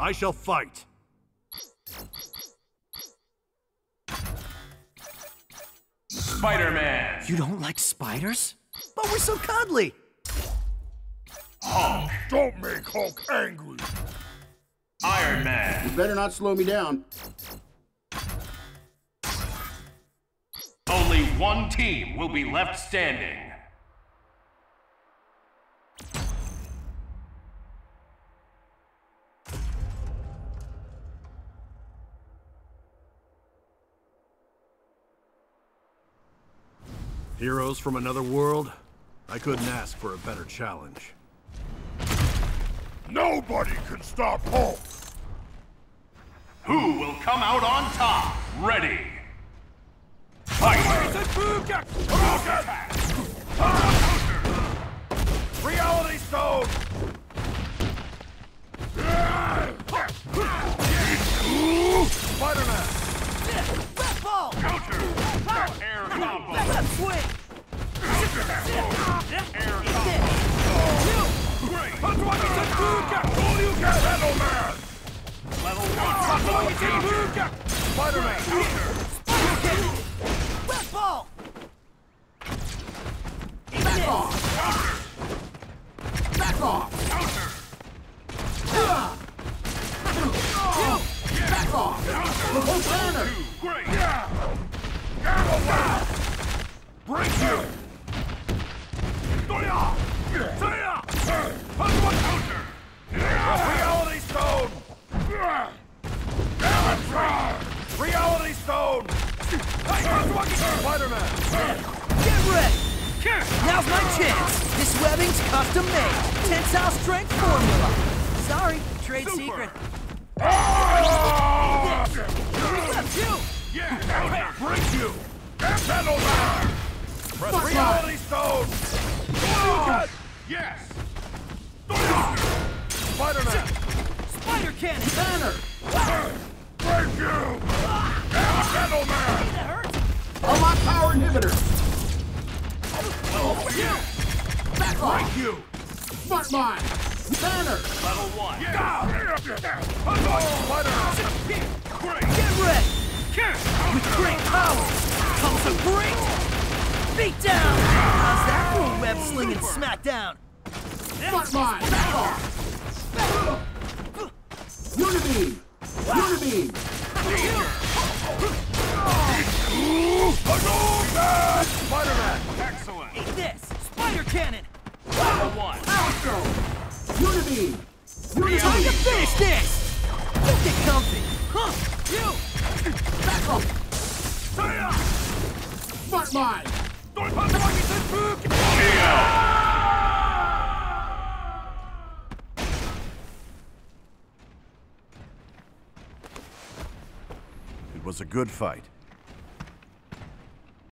I shall fight. Spider-Man! You don't like spiders? But we're so cuddly! Hulk! Don't make Hulk angry! Iron Man! You better not slow me down. Only one team will be left standing. Heroes from another world? I couldn't ask for a better challenge. Nobody can stop Hulk! Who will come out on top? Ready! Fight! Reality Stone! Spider-Man! Red ball! Counter! Air combo! Left swing! Air combo! Great! Shadow Man! Level 1! Danger! Spider-Man! Red ball! Back off! Back off! Counter! Back off! Banner! Great! Break you! Counter! Reality Stone! Reality Stone! Spider-Man! Get ready! Now's my chance! This webbing's custom made! Tensile strength formula! Sorry, trade secret. Left you! Yeah! Break you! Shadow Man! Reality Stone! Yes! Spider-Man! Spider cannon! Banner! Break you! Shadow Man! That hurt! Unlock power inhibitor! Back off! Break you! Smart Mine! Banner! Level 1! Spider-Man! Get ready! With great power comes a great beatdown! How's that for a web slinging smackdown? Smart Mine! Back off! Unibeam! Unibeam! Spider-Man! Excellent! Eat this! Spider cannon! Level 1! Power Stone! Unibeam! Time to Unibeam! finish this! Don't get comfy! Huh! You! Back off! Smart Mine! It was a good fight.